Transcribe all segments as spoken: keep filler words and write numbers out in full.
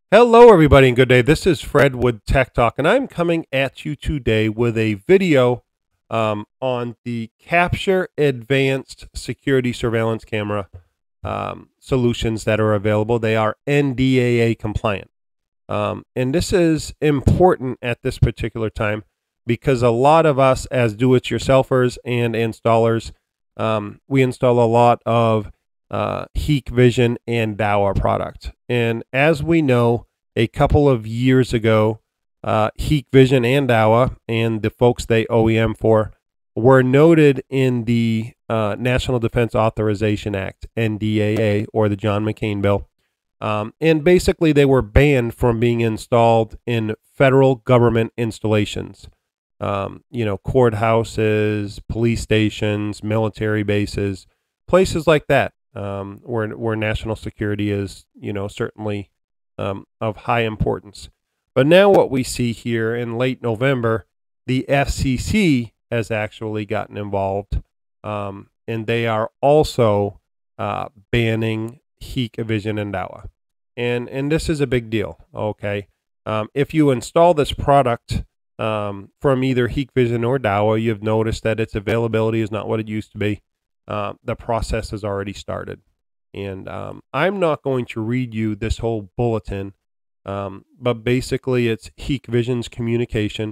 Hello, everybody, and good day. This is Fred with Tech Talk, and I'm coming at you today with a video um, on the Capture Advanced Security Surveillance Camera um, solutions that are available. They are N D A A compliant. Um, and this is important at this particular time because a lot of us as do-it-yourselfers and installers, um, we install a lot of uh, hikvision and dahua product. And as we know, a couple of years ago, uh, hikvision and dahua and the folks they O E M for were noted in the uh, National Defense Authorization Act, N D A A, or the John McCain bill. Um, and basically, they were banned from being installed in federal government installations. Um, you know, courthouses, police stations, military bases, places like that, um, where where national security is, you know, certainly um, of high importance. But now, what we see here in late November, the F C C has actually gotten involved, um, and they are also uh, banning hikvision and dahua. And, and this is a big deal, okay? Um, if you install this product um, from either hikvision or dahua, you've noticed that its availability is not what it used to be. Uh, the process has already started. And um, I'm not going to read you this whole bulletin, um, but basically it's hikvision's communication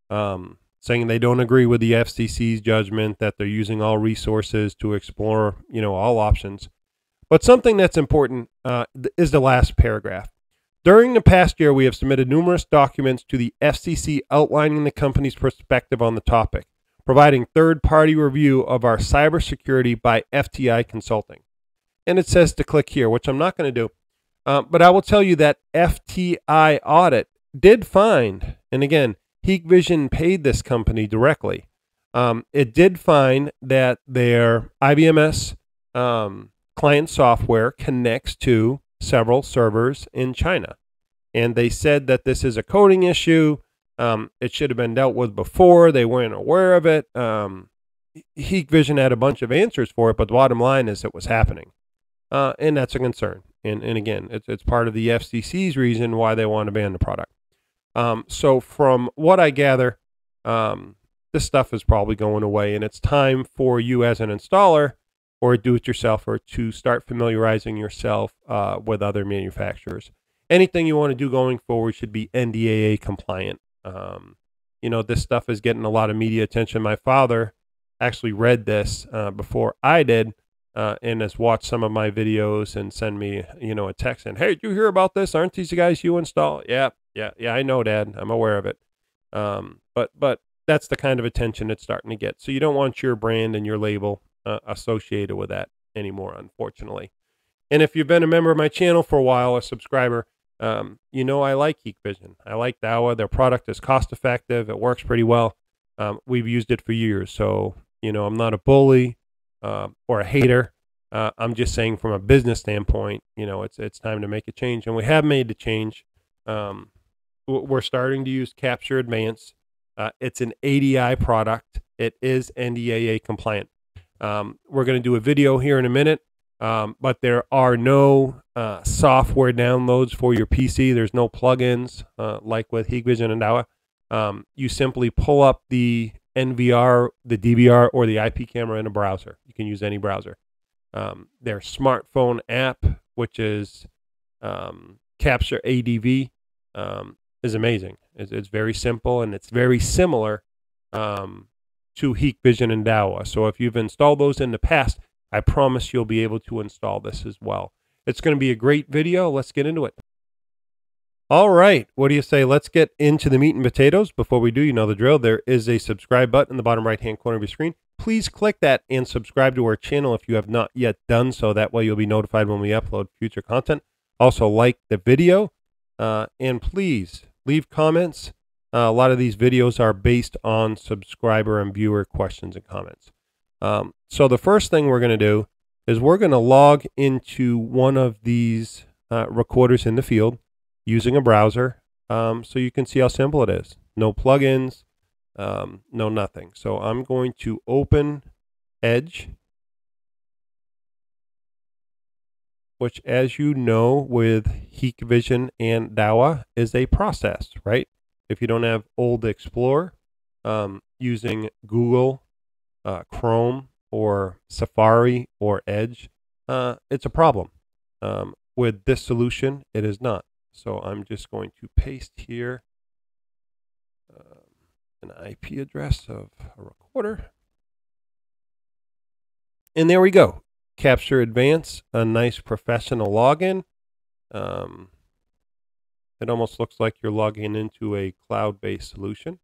um, saying they don't agree with the F C C's judgment that they're using all resources to explore, you know, all options. But something that's important uh, is the last paragraph. During the past year, we have submitted numerous documents to the F C C outlining the company's perspective on the topic, providing third-party review of our cybersecurity by F T I Consulting. And it says to click here, which I'm not going to do. Uh, but I will tell you that F T I audit did find, and again, hikvision paid this company directly. Um, it did find that their I B M S um, client software connects to several servers in China. And they said that this is a coding issue. Um, it should have been dealt with before. They weren't aware of it. Um, hikvision had a bunch of answers for it, but the bottom line is it was happening. Uh, and that's a concern. And, and again, it's, it's part of the F C C's reason why they want to ban the product. Um, so from what I gather, um, this stuff is probably going away, and it's time for you as an installer or a do-it-yourselfer to start familiarizing yourself uh, with other manufacturers. Anything you want to do going forward should be N D A A compliant. Um, you know, this stuff is getting a lot of media attention. My father actually read this uh, before I did uh, and has watched some of my videos and send me, you know, a text saying, hey, did you hear about this? Aren't these the guys you install? Yeah, yeah, yeah, I know, Dad. I'm aware of it. Um, but, but that's the kind of attention it's starting to get. So you don't want your brand and your label Uh, associated with that anymore, unfortunately. And if you've been a member of my channel for a while, a subscriber, um, you know I like hikvision. I like dahua. Their product is cost effective. It works pretty well. Um, we've used it for years. So, you know, I'm not a bully uh, or a hater. Uh, I'm just saying from a business standpoint, you know, it's it's time to make a change. And we have made the change. Um, we're starting to use Capture Advanced. Uh, it's an A D I product. It is N D A A compliant. Um, we're going to do a video here in a minute, um, but there are no uh, software downloads for your P C. There's no plugins uh, like with hikvision and dahua. Um, you simply pull up the N V R, the D V R, or the I P camera in a browser. You can use any browser. Um, their smartphone app, which is um, Capture A D V, um, is amazing. It's, it's very simple, and it's very similar um, to hikvision and dahua. So if you've installed those in the past, I promise you'll be able to install this as well. It's going to be a great video. Let's get into it. All right. What do you say? Let's get into the meat and potatoes. Before we do, you know the drill. There is a subscribe button in the bottom right-hand corner of your screen. Please click that and subscribe to our channel if you have not yet done so. That way you'll be notified when we upload future content. Also, like the video, uh, and please leave comments. Uh, a lot of these videos are based on subscriber and viewer questions and comments. Um, so the first thing we're going to do is we're going to log into one of these uh, recorders in the field using a browser, um, so you can see how simple it is. No plugins, um, no nothing. So I'm going to open Edge. which, as you know, with hikvision and dahua is a process, right? If you don't have old Explorer, um, using Google, uh, Chrome, or Safari or Edge, uh, it's a problem. Um, with this solution, it is not. So I'm just going to paste here um, an I P address of a recorder. And there we go. Capture Advance, a nice professional login. Um, it almost looks like you're logging into a cloud-based solution.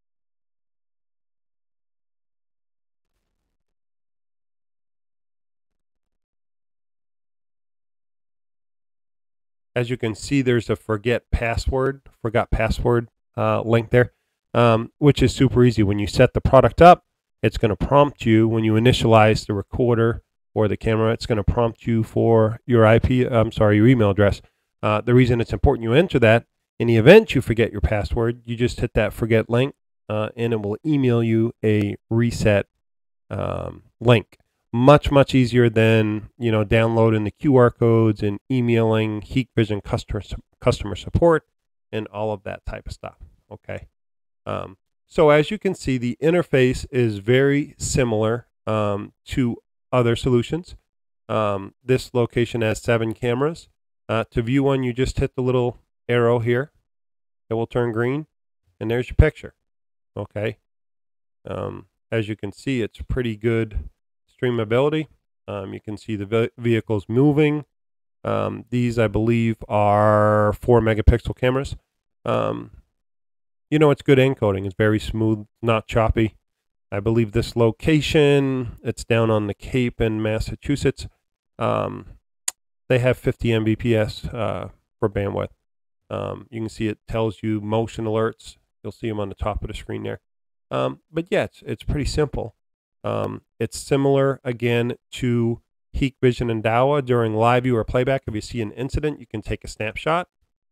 As you can see, there's a forget password, forgot password uh, link there, um, which is super easy. When you set the product up, it's going to prompt you when you initialize the recorder or the camera. It's going to prompt you for your I P, I'm sorry, your email address. Uh, the reason it's important you enter that, in the event you forget your password, you just hit that forget link, uh, and it will email you a reset um, link. Much, much easier than, you know, downloading the Q R codes and emailing hikvision customer customer support and all of that type of stuff. Okay. Um, so as you can see, the interface is very similar um, to other solutions. Um, this location has seven cameras. Uh, to view one, you just hit the little arrow here. It will turn green, and there's your picture. Okay. Um, as you can see, it's pretty good streamability. Um, you can see the ve vehicles moving. Um, these, I believe, are four megapixel cameras. Um, you know, it's good encoding. It's very smooth, not choppy. I believe this location, it's down on the Cape in Massachusetts. Um, they have fifty megabits per second uh, for bandwidth. Um, you can see it tells you motion alerts. You'll see them on the top of the screen there. Um, but yeah, it's, it's pretty simple. Um, it's similar, again, to hikvision and dahua during live view or playback. If you see an incident, you can take a snapshot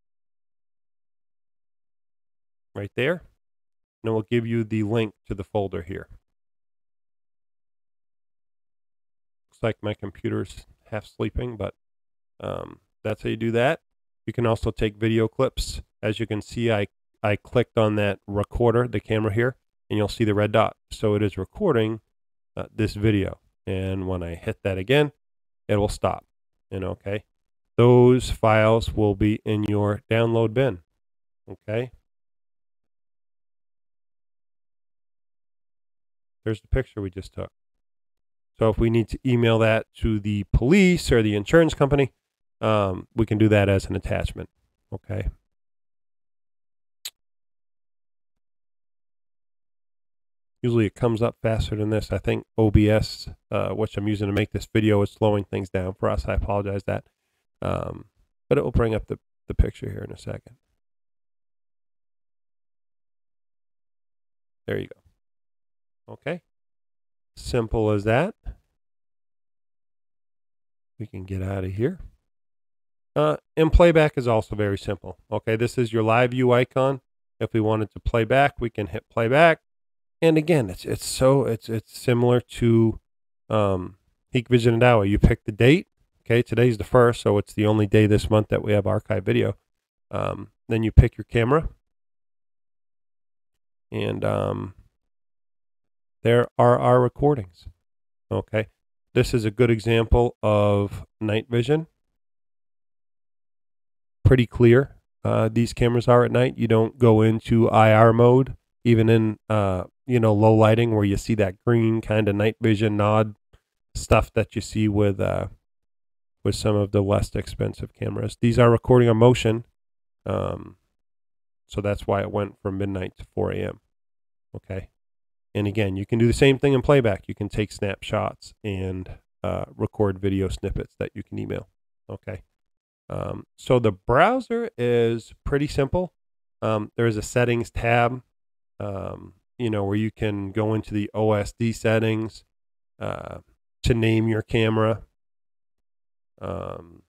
right there, and it will give you the link to the folder here. Looks like my computer's half sleeping, but um, that's how you do that. You can also take video clips. As you can see, I, I clicked on that recorder, the camera here, and you'll see the red dot. So it is recording uh, this video. And when I hit that again, it will stop. And okay, those files will be in your download bin. Okay. There's the picture we just took. So if we need to email that to the police or the insurance company, um, we can do that as an attachment. Okay. Usually it comes up faster than this. I think O B S, uh, which I'm using to make this video, is slowing things down for us. I apologize that. Um, but it will bring up the, the picture here in a second. There you go. Okay. Simple as that. We can get out of here. Uh, and playback is also very simple. Okay, this is your live view icon. If we wanted to play back, we can hit playback. And again, it's it's so it's it's similar to um, hikvision and dahua. You pick the date. Okay, today's the first, so it's the only day this month that we have archive video. Um, then you pick your camera, and um, there are our recordings. Okay, this is a good example of night vision. Pretty clear. Uh, these cameras are at night. You don't go into I R mode, even in uh, you know, low lighting where you see that green kind of night vision nod stuff that you see with uh, with some of the less expensive cameras. These are recording on motion, um, so that's why it went from midnight to four A M Okay, and again, you can do the same thing in playback. You can take snapshots and uh, record video snippets that you can email. Okay. Um, so the browser is pretty simple. Um, there's a settings tab, um, you know, where you can go into the O S D settings uh, to name your camera. Um,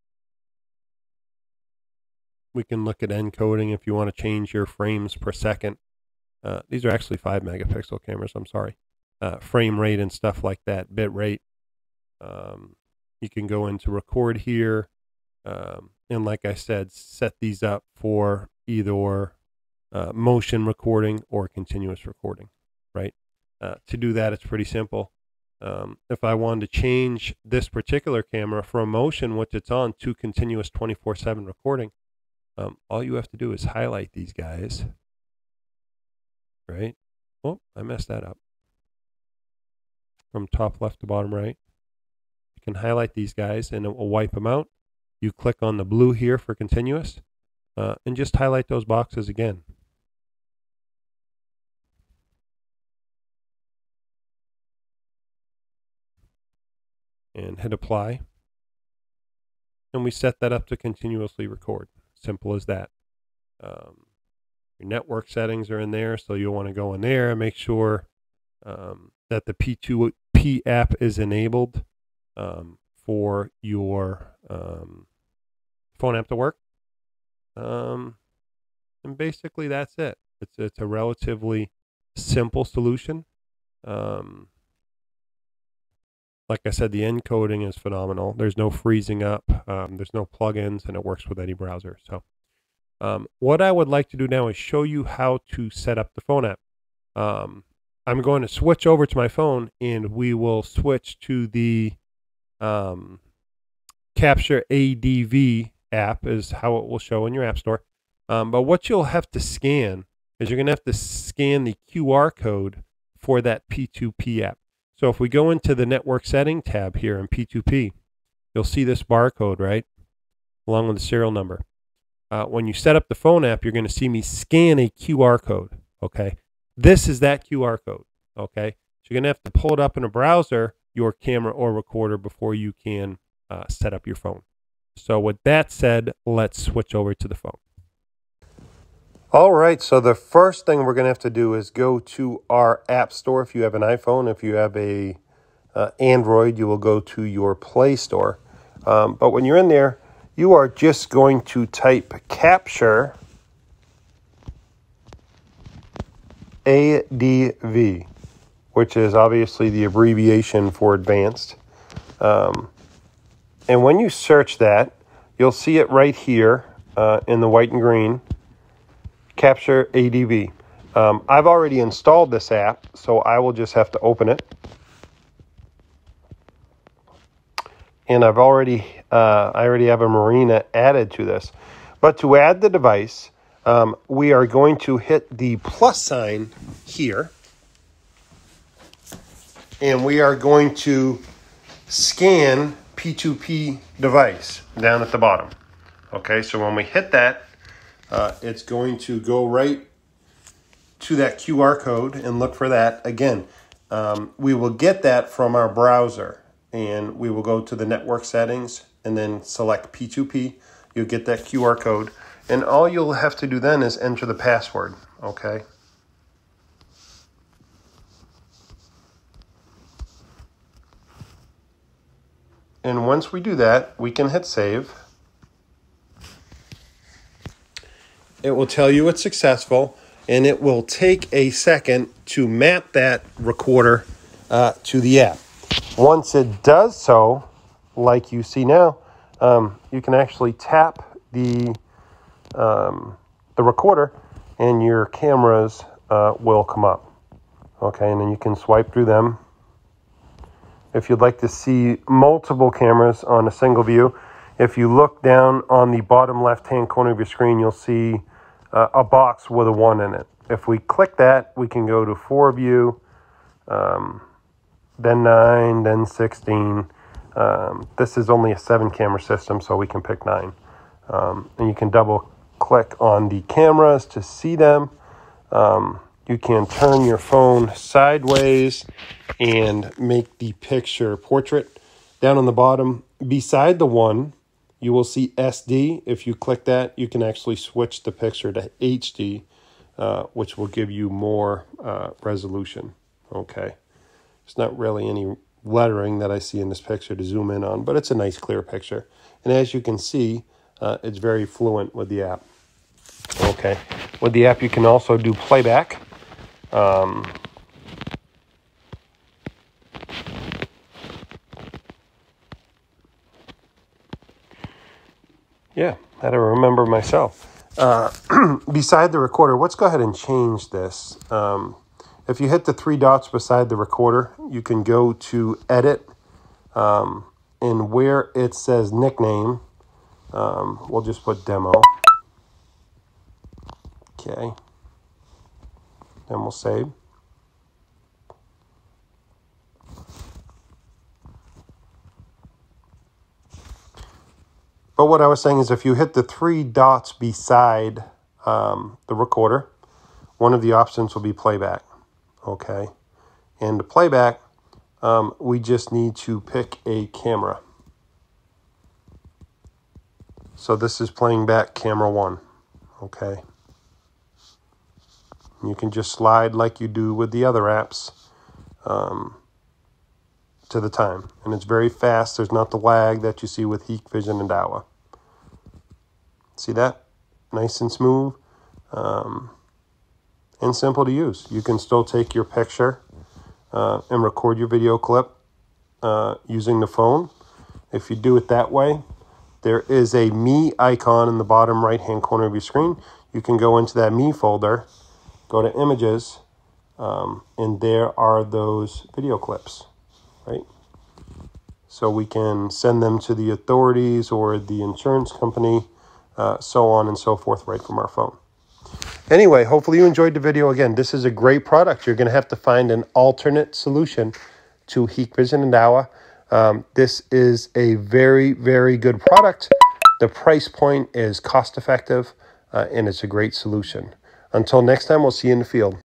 we can look at encoding if you want to change your frames per second. Uh, these are actually five megapixel cameras. I'm sorry. Uh, frame rate and stuff like that, bit rate. Um, You can go into record here. Um, and like I said, set these up for either uh, motion recording or continuous recording, right? Uh, to do that, it's pretty simple. Um, if I wanted to change this particular camera from motion, which it's on, to continuous twenty-four seven recording, um, all you have to do is highlight these guys, right? Oh, I messed that up. From top left to bottom right. You can highlight these guys and it will wipe them out. You click on the blue here for continuous uh, and just highlight those boxes again. And hit apply. And we set that up to continuously record. Simple as that. Um, your network settings are in there, so you'll want to go in there and make sure um, that the P two P app is enabled um, for your um, phone app to work. Um, and basically that's it. It's, it's a relatively simple solution. Um, like I said, the encoding is phenomenal. There's no freezing up. Um, there's no plugins, and it works with any browser. So um, what I would like to do now is show you how to set up the phone app. Um, I'm going to switch over to my phone, and we will switch to the um, Capture A D V app is how it will show in your app store. Um, but what you'll have to scan is you're going to have to scan the Q R code for that P two P app. So if we go into the network setting tab here in P two P, you'll see this barcode, right? Along with the serial number. Uh, when you set up the phone app, you're going to see me scan a Q R code, okay? This is that Q R code, okay? So you're going to have to pull it up in a browser, your camera or recorder, before you can uh, set up your phone. So with that said, let's switch over to the phone. All right, so the first thing we're going to have to do is go to our app store. If you have an iPhone, if you have a uh, Android, you will go to your Play Store. Um, but when you're in there, you are just going to type Capture A D V, which is obviously the abbreviation for advanced. Um, and when you search that, you'll see it right here uh, in the white and green. Capture A D V. Um, I've already installed this app, so I will just have to open it. And I've already, uh, I already have a Marina added to this. But to add the device, um, we are going to hit the plus sign here. And we are going to scan P two P device down at the bottom. Okay, so when we hit that, Uh, it's going to go right to that Q R code and look for that. Again, um, we will get that from our browser, and we will go to the network settings and then select P two P. You'll get that Q R code, and all you'll have to do then is enter the password, okay? And once we do that, we can hit save. It will tell you it's successful, and it will take a second to map that recorder uh, to the app. Once it does so, like you see now, um, you can actually tap the um, the recorder, and your cameras uh, will come up. Okay, and then you can swipe through them. If you'd like to see multiple cameras on a single view, if you look down on the bottom left-hand corner of your screen, you'll see Uh, a box with a one in it. If we click that, we can go to four view, um, then nine, then sixteen. Um, this is only a seven camera system, so we can pick nine. Um, and you can double click on the cameras to see them. Um, you can turn your phone sideways and make the picture portrait. Down on the bottom, beside the one, you will see S D. If you click that, you can actually switch the picture to H D, uh, which will give you more uh, resolution. Okay. There's not really any lettering that I see in this picture to zoom in on, but it's a nice clear picture. And as you can see, uh, it's very fluent with the app. Okay. With the app, you can also do playback. Um, Yeah, I had to remember myself. Uh, beside the recorder, let's go ahead and change this. Um, if you hit the three dots beside the recorder, you can go to Edit, um, and where it says Nickname, um, we'll just put Demo. Okay. Then we'll save. But what I was saying is if you hit the three dots beside um, the recorder, one of the options will be playback. Okay. And to playback, um, we just need to pick a camera. So this is playing back camera one. Okay. You can just slide like you do with the other apps um, to the time. And it's very fast. There's not the lag that you see with Hikvision and dahua. See that? Nice and smooth um, and simple to use. You can still take your picture uh, and record your video clip uh, using the phone. If you do it that way, there is a Me icon in the bottom right-hand corner of your screen. You can go into that Me folder, go to Images, um, and there are those video clips, right? So we can send them to the authorities or the insurance company, Uh, so on and so forth, right from our phone. Anyway, hopefully you enjoyed the video. Again, this is a great product. You're going to have to find an alternate solution to Hikvision and dahua. Um, this is a very, very good product. The price point is cost effective, uh, and it's a great solution. Until next time, we'll see you in the field.